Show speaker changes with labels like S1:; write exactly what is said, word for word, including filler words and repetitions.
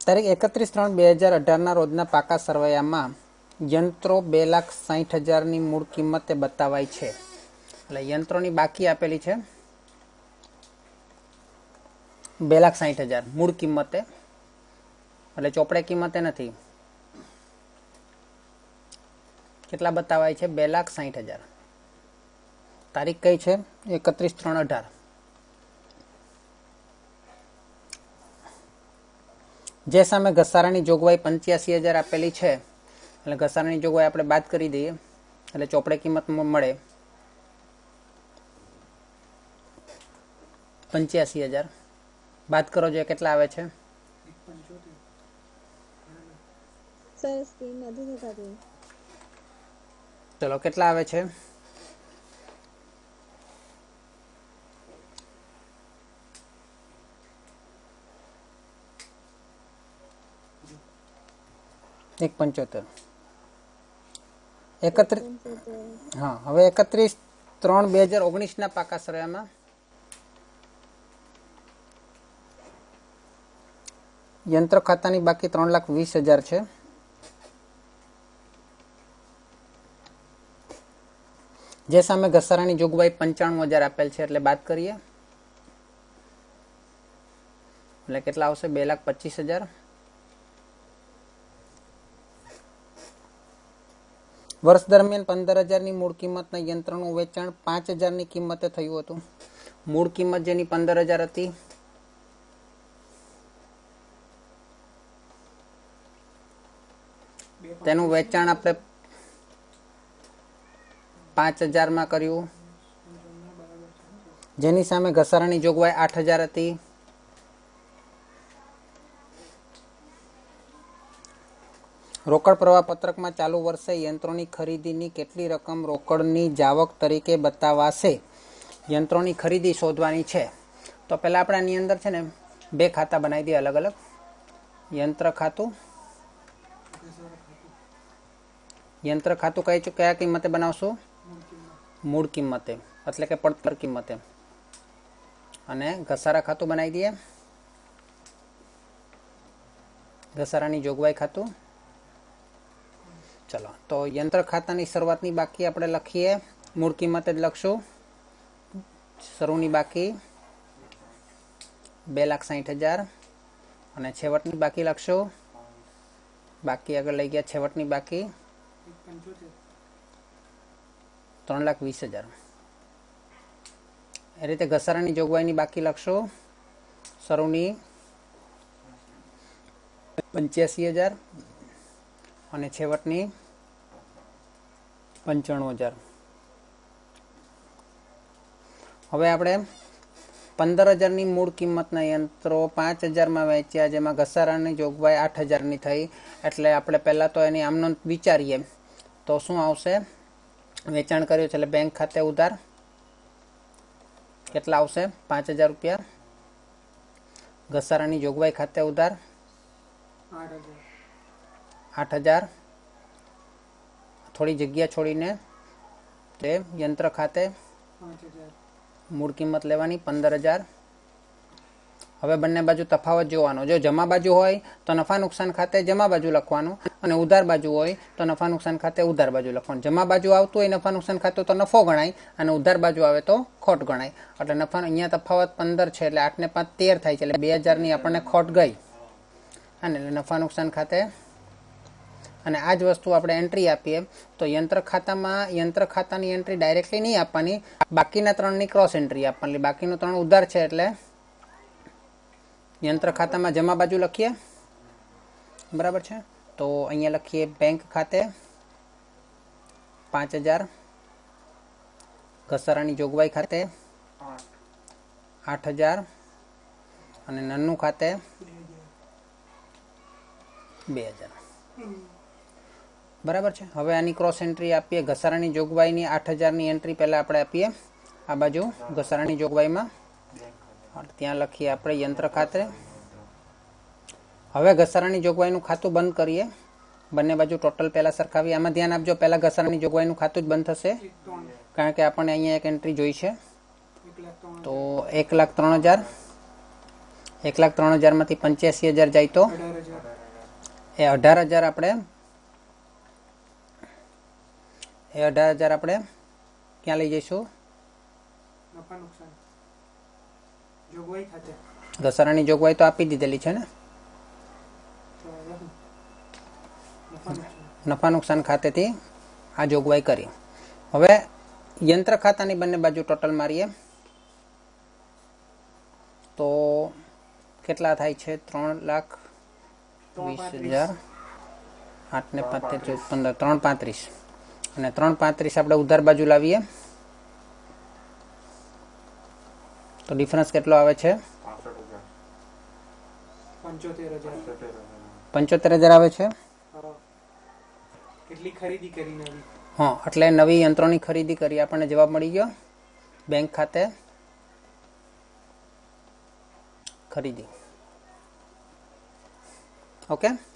S1: તારીખ એકત્રીસ ત્રણ બે હજાર અઢારના રોજના પાકા સરવૈયામાં યંત્રો બે લાખ સાઠ હજારની મૂળ કિંમતે બતાવાય છે. એટલે યંત્રોની બાકી આપેલી છે બે લાખ સાઠ હજાર મૂળ કિંમતે, એટલે ચોપડે કિંમતે નથી. કેટલા બતાવાય છે? બે લાખ સાઠ હજાર. તારીખ કઈ છે? એકત્રીસ ત્રણ અઢાર. જે સામે ઘસારાની જોગવાઈ પંચ્યાસી હજાર આપેલી છે, એટલે ઘસારાની જોગવાઈ આપણે બાદ કરી દઈએ એટલે ચોપડે કિંમત મળે પંચ્યાસી હજાર. બાદ કરો જો કેટલા આવે છે? ચલો કેટલા આવે છે? એક પંચોતેર. એકત્રીસ હા હવે એકત્રીસ ત્રણ બે હજાર ઓગણીસ ના પાકા સરવૈયામાં યંત્ર ખાતાની બાકી ત્રણ લાખ વીસ હજાર છે. જે સામે ઘસારાની જોગવાઈ પંચાણું હજાર આપેલ છે, એટલે બાદ કરીએ એટલે કેટલા આવશે? બે લાખ પચીસ હજાર. વર્ષ દરમિયાન પંદર હજારની મૂળ કિંમતના યંત્રનું વેચાણ પાંચ હજારની કિંમતે થયું હતું. મૂળ કિંમત જેની પંદર હજાર હતી તેનું વેચાણ આપણે પાંચ હજારમાં કર્યું, જેની સામે ઘસારાની જોગવાઈ આઠ હજાર હતી. રોકડ પ્રવાહ પત્રકમાં ચાલુ વર્ષે યંત્રોની ખરીદીની કેટલી રકમ રોકડની જાવક તરીકે બતાવાશે? યંત્રોની ખરીદી શોધવાની છે. તો પહેલાં આપણે આની અંદર છે ને બે ખાતા બનાવી દઈએ અલગ અલગ. યંત્ર ખાતું યંત્ર ખાતું કઈ કયા કિંમતે બનાવશું? મૂળ કિંમતે, એટલે કે પડતર કિંમતે. અને ઘસારા ખાતું બનાવી દઈએ, ઘસારાની જોગવાઈ ખાતું. ચલો તો યંત્ર ખાતાની શરૂઆતની બાકી આપણે લખીએ, મૂળ કિંમતે જ લખશું. શરૂની બાકી બે લાખ સાઠ હજાર અને છેવટની બાકી લખશું. બાકી આગળ લઈ ગયા, છેવટની બાકી ત્રણ લાખ વીસ હજાર. એ રીતે ઘસારાની જોગવાઈની બાકી લખશું. શરૂની પંચ્યાસી હજાર અને છેવટની પંચાણું હજાર. હવે આપણે પંદર હજારની મૂળ કિંમતના યંત્રો પાંચ હજારમાં વેચ્યા, જેમાં ઘસારાની જોગવાઈ આઠ હજારની થઈ. એટલે આપણે પહેલાં તો એની આમનો વિચારીએ તો શું આવશે? વેચાણ કર્યું છે એટલે બેંક ખાતે ઉધાર કેટલા આવશે? પાંચ હજાર રૂપિયા. ઘસારાની જોગવાઈ ખાતે ઉધાર આઠ હજાર. થોડી જગ્યા છોડીને તે યંત્ર ખાતે મૂળ કિંમત લેવાની પંદર હજાર. હવે બંને બાજુ તફાવત જોવાનો. જો જમા બાજુ હોય તો નફા નુકસાન ખાતે જમા બાજુ લખવાનું, અને ઉધાર બાજુ હોય તો નફા નુકસાન ખાતે ઉધાર બાજુ લખવાનું. જમા બાજુ આવતું હોય નફા નુકસાન ખાતું તો નફો ગણાય, અને ઉધાર બાજુ આવે તો ખોટ ગણાય. એટલે નફા અહીંયા તફાવત પંદર છે એટલે આઠ ને પાંચ તેર થાય છે, એટલે બે હજારની આપણને ખોટ ગઈ. અને એટલે નફા નુકસાન ખાતે. અને આ જ વસ્તુ આપણે એન્ટ્રી આપીએ તો યંત્ર ખાતામાં યંત્ર ખાતાની એન્ટ્રી ડાયરેક્ટલી નહીં આપવાની, બાકીના ત્રણની ક્રોસ એન્ટ્રી આપવાની. બાકીનું ત્રણ ઉધાર છે એટલે યંત્ર ખાતામાં જમા બાજુ લખીએ, બરાબર છે. તો અહીંયા લખીએ બેંક ખાતે પાંચ હજાર, ઘસારાની જોગવાઈ ખાતે આઠ હજાર અને નન્નું ખાતે બે હજાર. બરાબર છે. હવે આની ક્રોસ એન્ટ્રી આપીએ. ઘસારાની જોગવાઈની આઠ હજારની એન્ટ્રી પહેલાં આપણે આપીએ આ બાજુ ઘસારાની જોગવાઈમાં, ત્યાં લખીએ આપણે યંત્ર ખાતે. હવે ઘસારાની જોગવાઈનું ખાતું બંધ કરીએ. બંને બાજુ ટોટલ પહેલાં સરખાવી. આમાં ધ્યાન આપજો, પહેલાં ઘસારાની જોગવાઈનું ખાતું જ બંધ થશે, કારણ કે આપણને અહીંયા એક એન્ટ્રી જોઈ છે. તો એક લાખ ત્રણ હજાર એક લાખ ત્રણ હજારમાંથી પંચ્યાસી હજાર જાય તો એ અઢાર હજાર આપણે એ અઢાર હજાર આપણે ક્યાં લઈ જઈશું? ઘસારાની જોગવાઈ તો આપી દીધેલી છે ને. નફા નુકસાન ખાતેથી આ જોગવાઈ કરી. હવે યંત્ર ખાતાની બંને બાજુ ટોટલ મારીએ તો કેટલા થાય છે? ત્રણ લાખ વીસ હજાર આઠ ને પાંચ ચૌદ પંદર ત્રણ પાંત્રીસ અને ત્રણ પાંત્રીસ આપણે ઉધાર બાજુ લાવીએ તો ડિફરન્સ કેટલો આવે છે? પંચોતેર હજાર આવે છે.
S2: કેટલી ખરીદી કરી નવી?
S1: હા, એટલે નવી યંત્રોની ખરીદી કરી. આપણને જવાબ મળી ગયો બેંક ખાતે ખરીદી. ઓકે.